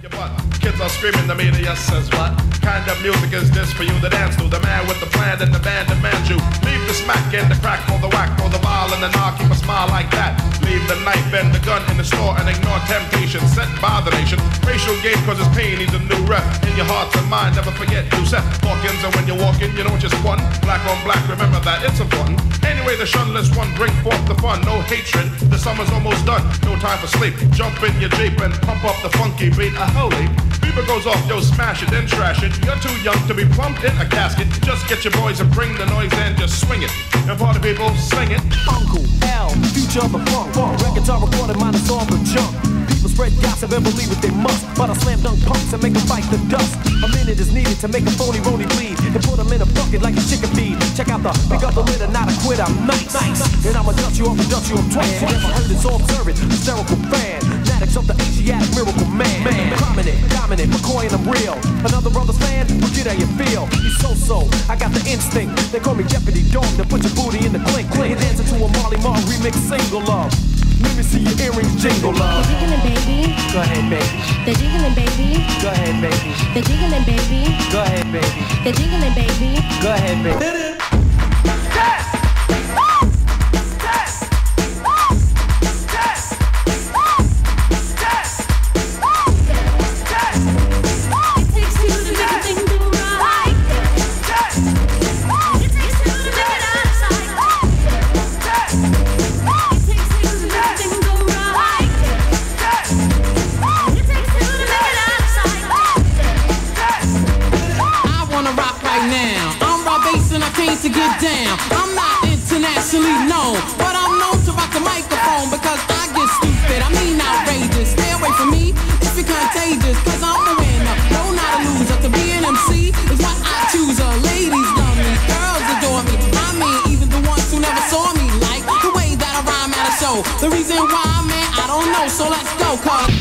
Your butt. Kids are screaming, the media says what? Kind of music is this for you to dance to? The man with the plan and the band demands you. Leave the smack and the crack for the whack, for the ball and the knock, keep a smile like that. Leave the knife and the gun in the store and ignore temptation sent by the nation. Racial game causes pain, needs a new rep. In your heart and mind, never forget you set Hawkins, and when you're walking, you don't just one. Black on black, remember that, it's important. Anyway, the shunless one, bring forth the fun. No hatred, the summer's almost done. No time for sleep, jump in your Jeep and pump up the funky beat. Holy, beaver goes off, yo, smash it, then trash it. You're too young to be plumped in a casket. Just get your boys and bring the noise and just swing it. And party people, sing it. Uncle L, future of the funk. Records are recorded, minus all the junk. People spread gossip and believe it they must, but I slam dunk punks and make them fight the dust. A minute is needed to make a phony bleed and put them in a bucket like a chicken feed. Check out the pick up the lid and not a quit. I'm nice. And I'ma dust you off and dust you up twice. You never heard this all service, hysterical fan. Maddox of the Asiatic miracle man. Prominent, dominant, McCoy and I'm real. Another brother's fan, forget how you feel. He's so, I got the instinct. They call me Deputy Dog to put your booty in the clink. You're dancing to a Marley Marl remix single love. Let me see your earrings jingle love. The jiggling baby. Go ahead, baby. The jiggling baby. Go ahead, baby. The jiggling baby. Go ahead, baby. The jiggling baby. Go ahead, baby. To get down, I'm not internationally known, but I'm known to rock the microphone because I get stupid, I mean outrageous. Stay away from me if you're contagious, cause I'm the winner, no not a loser. To be an MC is what I choose. Ladies love me, girls adore me, I mean even the ones who never saw me, like the way that I rhyme at a show. The reason why, man, I don't know, so let's go, cause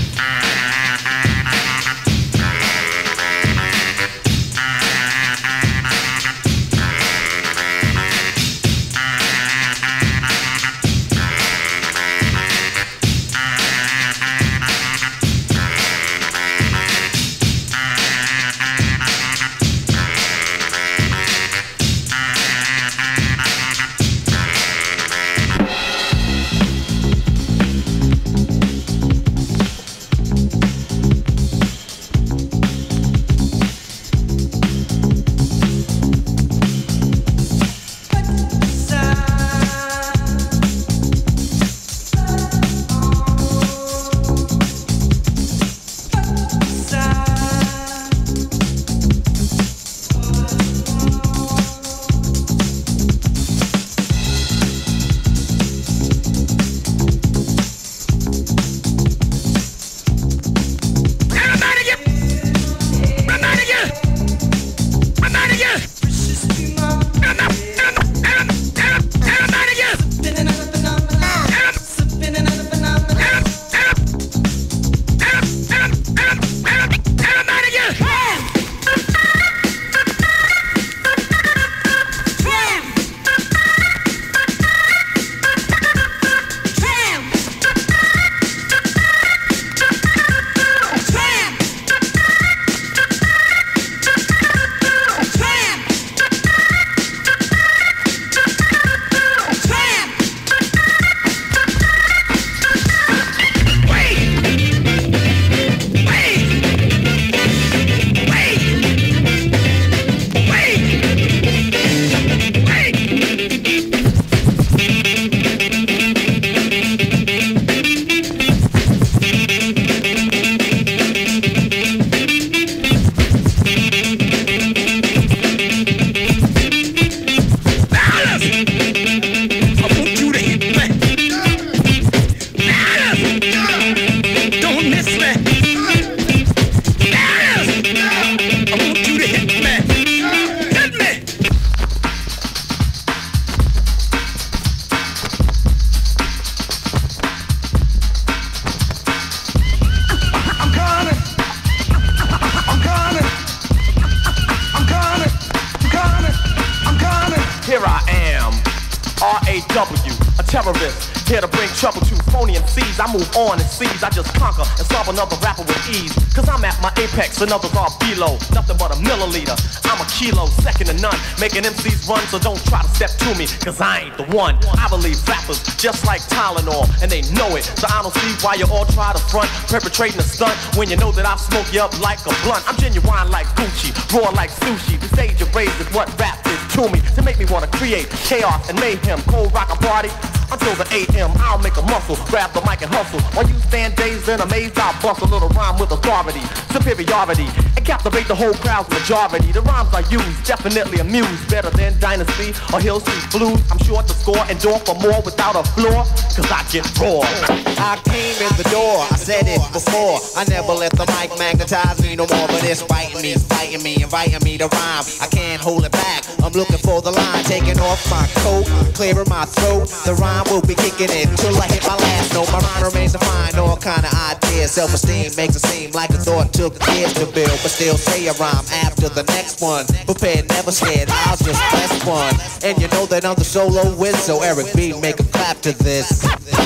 terrorist, here to bring trouble to phony MCs. I move on and seize, I just conquer and solve another rapper with ease. Cause I'm at my apex and others are below. Nothing but a milliliter, I'm a kilo, second to none. Making MCs run, so don't try to step to me, cause I ain't the one. I believe rappers just like Tylenol, and they know it. So I don't see why you all try to front, perpetrating a stunt, when you know that I'll smoke you up like a blunt. I'm genuine like Gucci, raw like sushi. The stage of rage is what rap is to me, to make me wanna create chaos and mayhem. Cold rock a party until the AM. I'll make a muscle, grab the mic and hustle. While you stand dazed and amazed, I'll bust a little rhyme with authority, superiority, and captivate the whole crowd's majority. The rhymes I use definitely amuse, better than Dynasty or Hill Street Blues. I'm sure to score and door for more without a floor, cause I get raw. I came in the door, I said it before. I never let the mic magnetize me no more, but it's biting me, inviting me to rhyme. I can't hold it back, I'm looking for the line, taking off my coat, clearing my throat. The rhyme will be kicking it till I hit my last note. My rhyme remains to find all kind of ideas. Self-esteem makes it seem like a thought took years to build, but still say a rhyme after the next one. Prepared, never scared, I'll just press one. And you know that I'm the solo whiz, so Eric B, make a clap to this.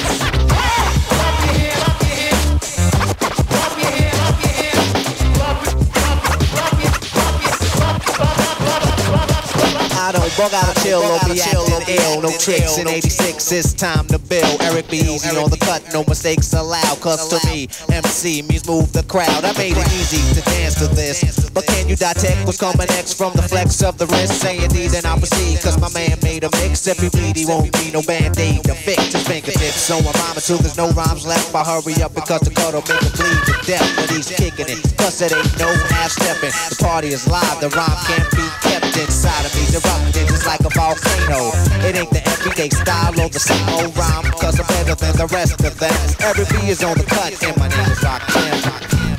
I don't bug out a chill or be acting ill. No tricks in 86, it's time to build. Eric B easy on the cut, no mistakes allowed. Cause to me, MC means move the crowd. I made it easy to dance to this, but can you detect what's coming next from the flex of the wrist? Saying these and I proceed, cause my man made a mix. If he bleed, he won't need no band-aid to fix his fingertips. So I'm rhyming till there's no rhymes left. I hurry up because the cut'll make him bleed to death when he's kicking it. Plus it ain't no half-stepping. The party is live, the rhyme can't be kept inside of me. Erupting just like a volcano. It ain't the everyday style or the same old rhyme, cause I'm better than the rest of them. Every B is on the cut and my name is Rock.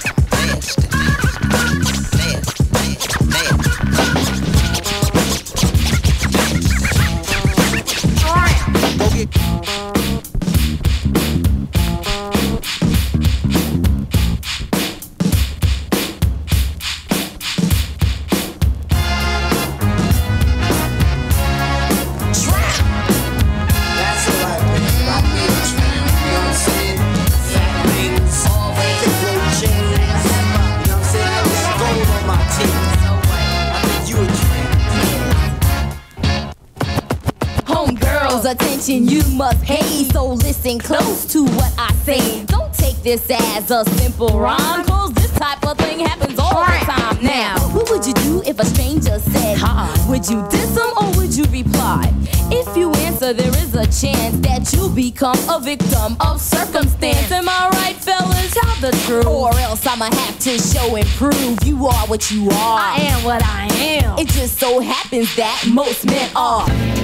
Attention you must pay, so listen close to what I say. Don't take this as a simple rhyme, cause this type of thing happens all the time. Now, what would you do if a stranger said, would you diss them or would you reply? If you answer, there is a chance that you'll become a victim of circumstance. Am I right, fellas? Tell the truth, or else I'ma have to show and prove you are what you are. I am what I am. It just so happens that most men are